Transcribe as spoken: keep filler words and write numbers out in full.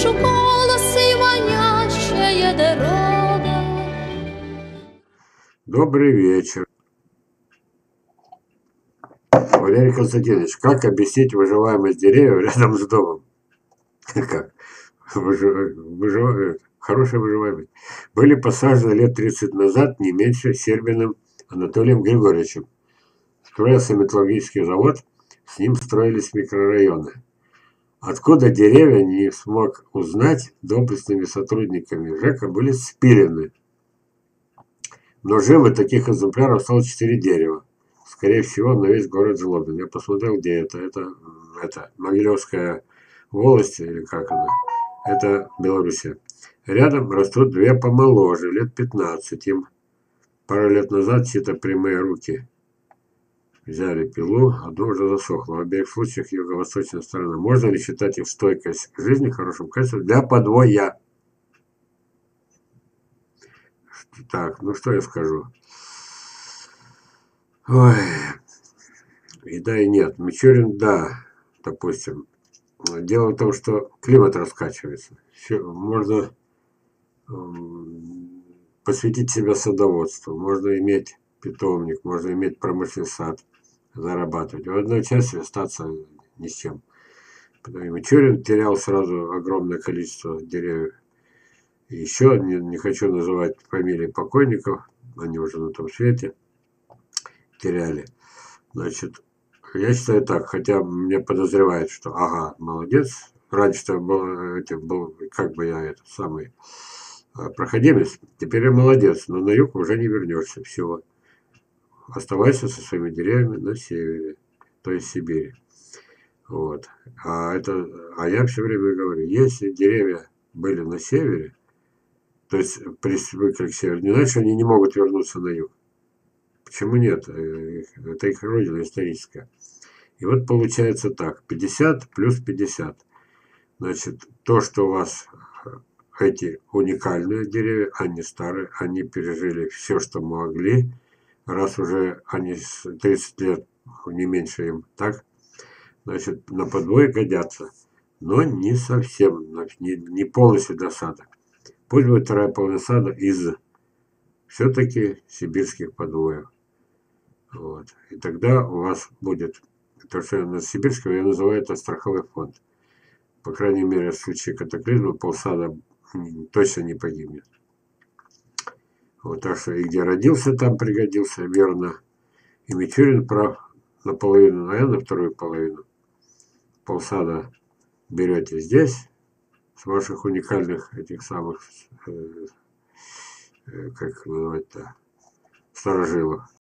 слышу голос и манящая дорога. Добрый вечер. Валерий Константинович, как объяснить выживаемость деревьев рядом с домом? Как? Выживают. Хорошая выживаемость. Были посажены лет тридцать назад не меньше Сербиным Анатолием Григорьевичем. Строился металлургический завод, с ним строились микрорайоны. Откуда деревья, не смог узнать, доблестными сотрудниками ЖЭКа были спилены. Но живы таких экземпляров стало четыре дерева. Скорее всего, на весь город Жлобин. Я посмотрел, где это. Это, это Могилевская волость, или как она. Это Белоруссия. Рядом растут две помоложе, лет пятнадцать им. Пару лет назад чьи-то прямые руки взяли пилу, одно уже засохло. В обеих случаях юго-восточная сторона. Можно ли считать их стойкость к жизни, хорошим качеством для подвоя? Так, ну что я скажу? Ой, и да, и нет. Мичурин, да, допустим. Дело в том, что климат раскачивается. Все, можно эм, посвятить себя садоводству, можно иметь питомник, можно иметь промышленный сад, зарабатывать. В одной части остаться ни с чем. Потому что Мичурин терял сразу огромное количество деревьев. И еще, не, не хочу называть фамилии покойников, они уже на том свете, теряли. Значит, я считаю так, хотя мне подозревают, что ага, молодец. Раньше-то был, это был, как бы я этот самый проходимец, теперь я молодец, но на юг уже не вернешься, все. Оставайся со своими деревьями на севере, то есть Сибири. Вот. А, это, а я все время говорю, если деревья были на севере, то есть привыкли к северу, не значит, что они не могут вернуться на юг. Почему нет? Это их родина историческая. И вот получается так, пятьдесят плюс пятьдесят. Значит, то, что у вас эти уникальные деревья, они старые, они пережили все, что могли, раз уже они тридцать лет, не меньше им, так? Значит, на подвой годятся, но не совсем, не, не полностью для сада. Пусть будет вторая половина сада из все-таки сибирских подвоев. Вот. И тогда у вас будет, то, что на сибирском я называю это страховой фонд. По крайней мере, в случае катаклизма полсада точно не погибнет. Вот, так что и где родился, там пригодился, верно. И Мичурин прав наполовину, а я на вторую половину. Полсада берете здесь, с ваших уникальных этих самых, э, э, как называть-то, старожилов.